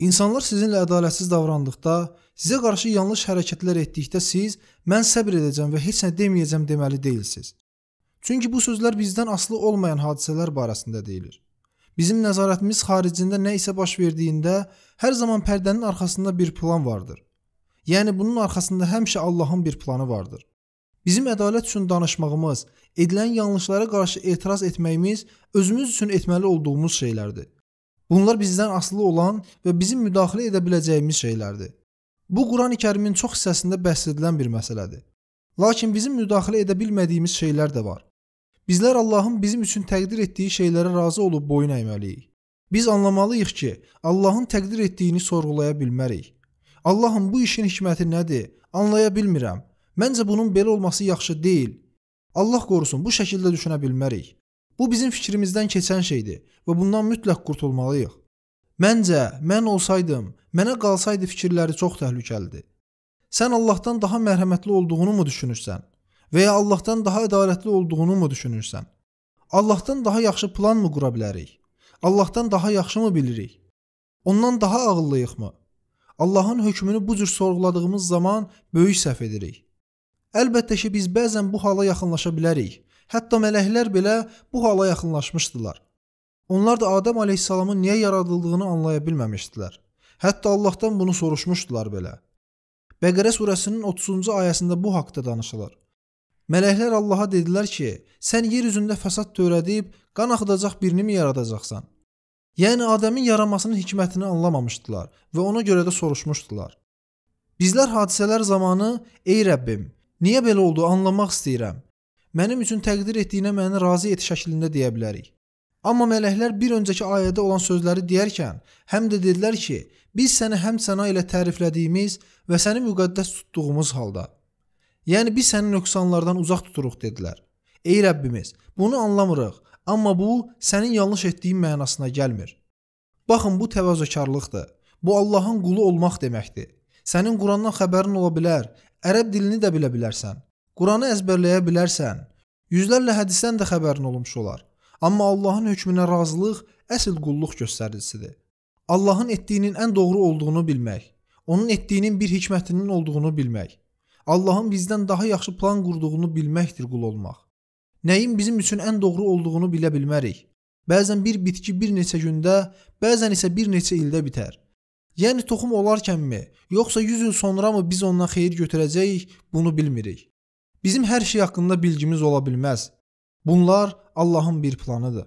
İnsanlar sizinlə ədalətsiz davrandıqda, sizə qarşı yanlış hərəkətlər etdikdə siz mən səbr edəcəm və heç nə deməyəcəm deməli deyilsiniz. Çünki bu sözlər bizdən asılı olmayan hadisələr barəsində deyilir. Bizim nəzarətimiz xaricində nə isə baş verdiyində hər zaman pərdənin arxasında bir plan vardır. Yəni bunun arxasında həmişə Allahın bir planı vardır. Bizim ədalət üçün danışmağımız, edilən yanlışlara qarşı etiraz etməyimiz özümüz üçün etməli olduğumuz şeylərdir. Bunlar bizdən asılı olan və bizim müdaxilə edə biləcəyimiz şeylərdir. Bu Qurani-Kərimin çox hissəsində bəhs edilən bir məsələdir. Lakin bizim müdaxilə edə bilmədiyimiz şeylər də var. Bizlər Allahın bizim üçün təqdir etdiyi şeylərə razı olub boyun əyməliyik. Biz anlamalıyıq ki, Allahın təqdir etdiyini sorğulaya bilmərik. Allahın bu işin hikməti nədir? Anlaya bilmirəm. Məncə bunun belə olması yaxşı deyil. Allah qorusun, bu şəkildə düşünə bilmərik. Bu bizim fikrimizdən keçən şeydir və bundan mütləq qurtulmalıyıq. Məncə, mən olsaydım, mənə qalsaydı fikirləri çox təhlükəlidir. Sən Allahdan daha mərhəmətli olduğunu mu düşünürsən? Və ya Allahdan daha ədalətli olduğunu mu düşünürsən? Allahdan daha yaxşı plan mı qura bilərik? Allahdan daha yaxşı mı bilirik? Ondan daha ağıllıyıq mı? Allahın hökmünü bu cür sorğuladığımız zaman böyük səhv edirik. Əlbəttə ki, biz bəzən bu hala yaxınlaşa bilərik. Hətta mələklər belə bu hala yaxınlaşmışdılar. Onlar da Adəm əleyhissalamın niyə yaradıldığını anlaya bilməmişdilər. Hətta Allahdan bunu soruşmuşdular belə. Bəqərə surəsinin 30-cu ayəsində bu haqda danışılır. Mələklər Allaha dedilər ki, sən yer üzündə fəsad törədib qan axıdacaq birini mi yaradacaqsan? Yəni Adəmin yaranmasının hikmətini anlamamışdılar və ona görə də soruşmuşdular. Bizlər hadisələr zamanı, ey Rəbbim, niyə belə oldu anlamaq istəyirəm. Mənim üçün təqdir etdiyinə məni razı et şəklində deyə bilərik. Amma mələklər bir öncəki ayədə olan sözləri deyərkən həm də dedilər ki, biz səni həmd səna ilə təriflədiyimiz və səni müqəddəs tutduğumuz halda. Yəni biz səni nöqsanlardan uzaq tuturuq dedilər. Ey Rəbbimiz, bunu anlamırıq, amma bu sənin yanlış etdiyin mənasına gəlmir. Baxın, bu təvazökarlıqdır. Bu Allahın qulu olmaq deməkdir. Sənin Qurandan xəbərin ola bilər, ərəb dilini də bilə bilərsən. Quranı əzbərləyə bilərsən, yüzlərlə hədisdən də xəbərin olmuş olar. Amma Allahın hökmünə razılıq əsl qulluq göstəricisidir. Allahın etdiyinin ən doğru olduğunu bilmək, onun etdiyinin bir hikmətinin olduğunu bilmək, Allahın bizdən daha yaxşı plan qurduğunu bilməkdir qul olmaq. Nəyin bizim üçün ən doğru olduğunu bilə bilmərik. Bəzən bir bitki bir neçə gündə, bəzən isə bir neçə ildə bitər. Yəni toxum olarkənmi, yoxsa 100 il sonra mı biz ondan xeyir götürəcəyik, bunu bilmirik. Bizim hər şey haqqında bilgimiz ola bilməz. Bunlar Allahın bir planıdır.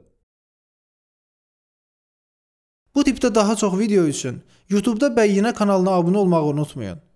Bu tipdə daha çox video üçün YouTube'da Bəyyinə kanalına abunə olmağı unutmayın.